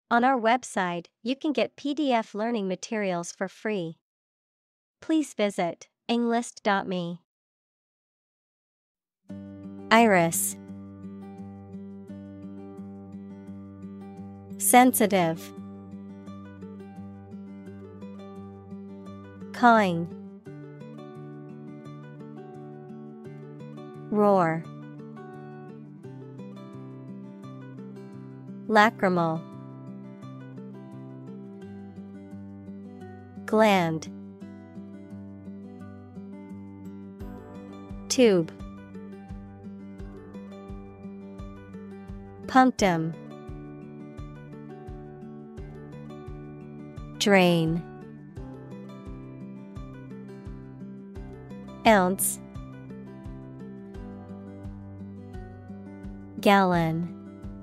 On our website, you can get PDF learning materials for free. Please visit englist.me. Iris. Sensitive. Cawing. Roar. Lacrimal. Gland. Tube. Punctum. Drain. Ounce. Gallon.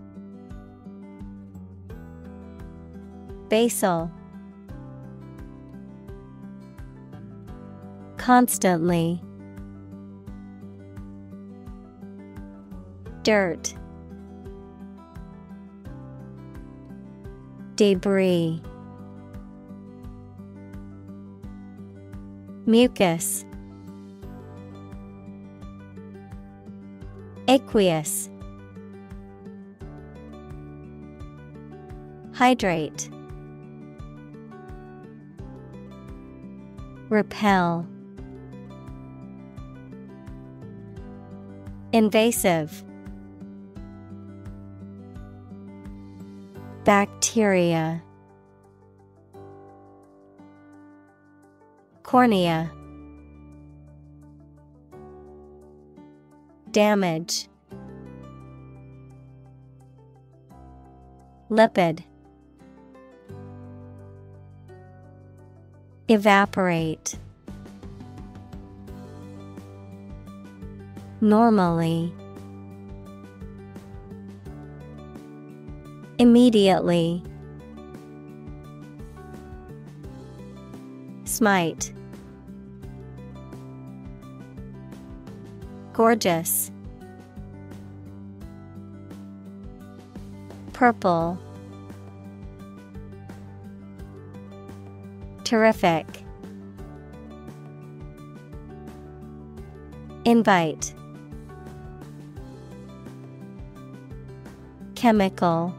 Basal. Constantly. Dirt. Debris. Mucus. Aqueous. Hydrate. Repel. Invasive. Bacteria. Cornea. Damage. Lipid. Evaporate. Normally. Immediately. Smite. Gorgeous. Purple. Terrific. Invite. Chemical.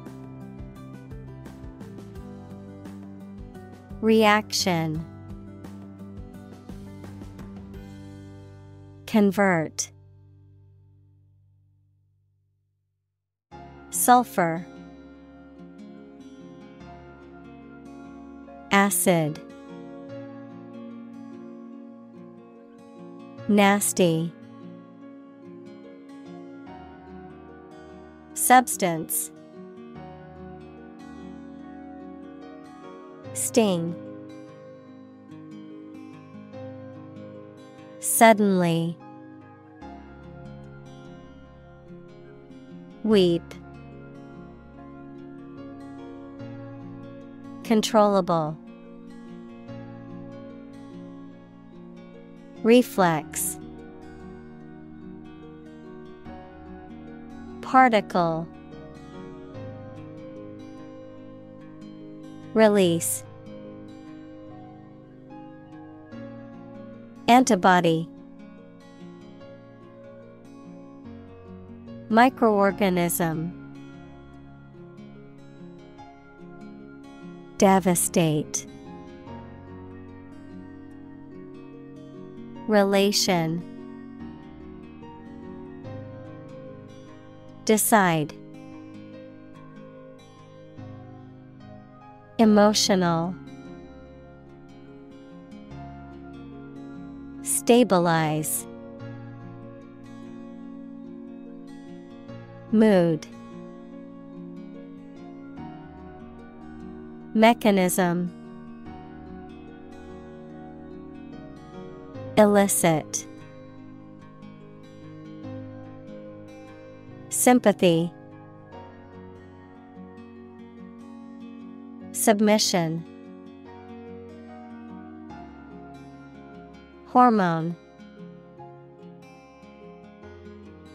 Reaction. Convert. Sulfur. Acid. Nasty. Substance. Sting. Suddenly. Weep. Controllable. Reflex. Particle. Release. Antibody. Microorganism. Devastate. Relation. Decide. Emotional. Stabilize. Mood. Mechanism. Illicit. Sympathy. Submission. Hormone.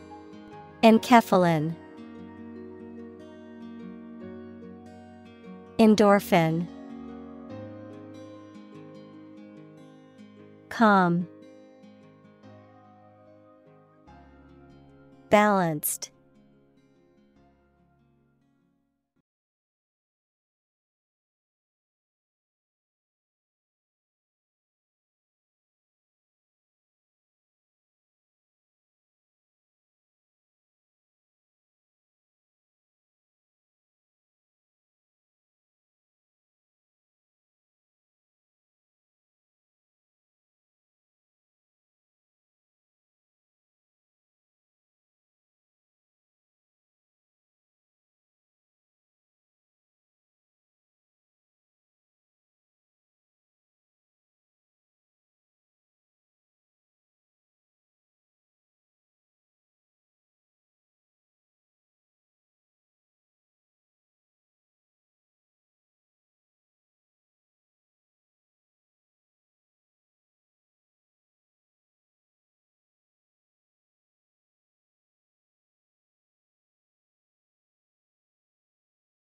Enkephalin. Endorphin. Calm. Balanced.